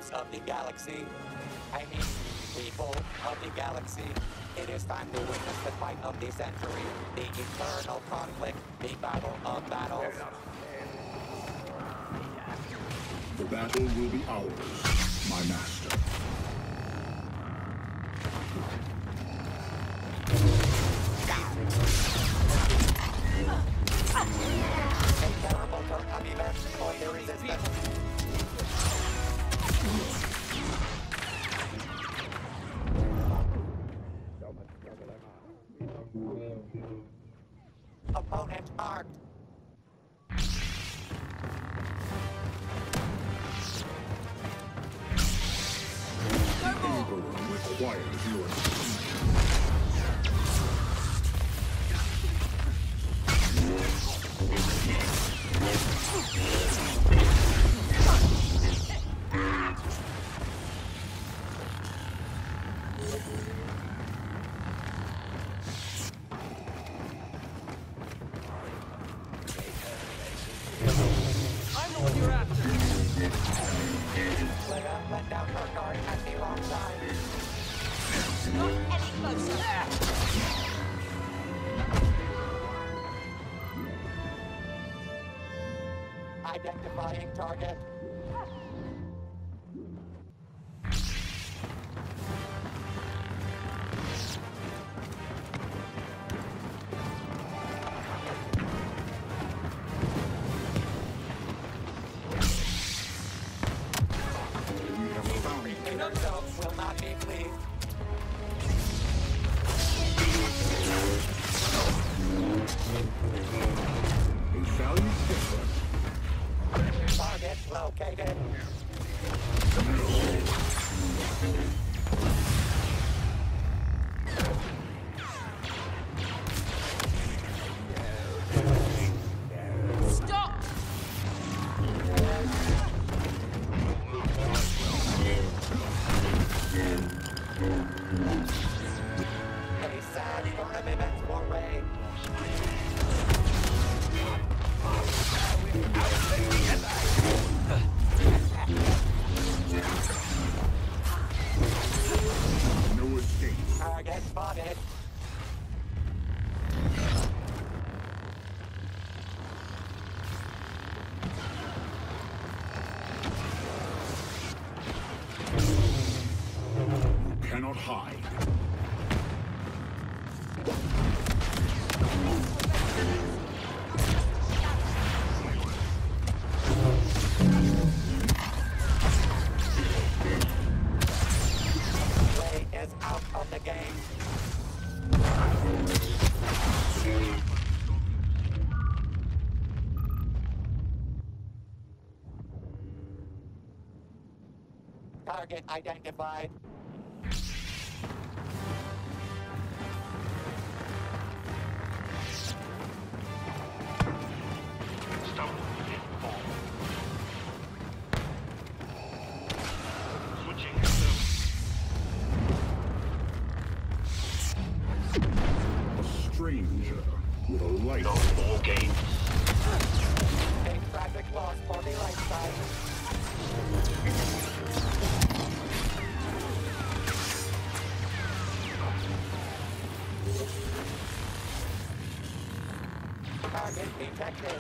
youths of the galaxy. I mean, people of the galaxy. It is time to witness the fight of the century, the eternal conflict, the battle of battles. The battle will be ours, my master. A terrible turn of events for the resistance. Opponent marked. Emperor requires your attention. Leia let down her guard at the wrong time. Not any closer. Identifying target. Will not be pleased. A valiant effort. Target located. Stop! A sad turn of events for Rey. No escape. Target spotted. You cannot hide. Rey is out of the game. Target identified. A stranger with a light. A tragic loss for the light side. Target detected.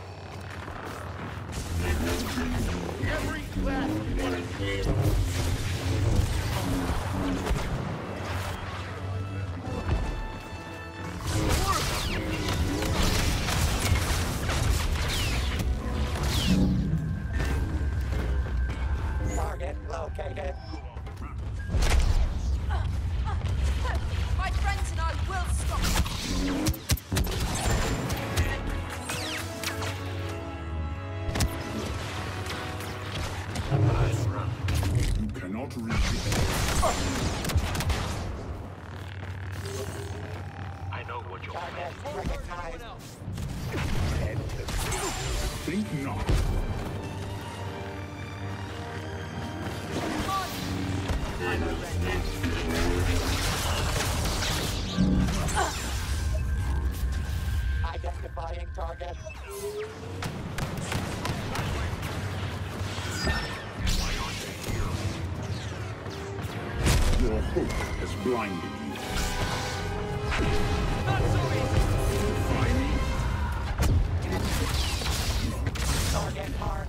Target located. My friends and I will stop. You cannot reach it. I know what you're Target recognized. Think not. Identifying target. Why aren't they here? Your hope has blinded you. Not so easy! Defy me? Target mark.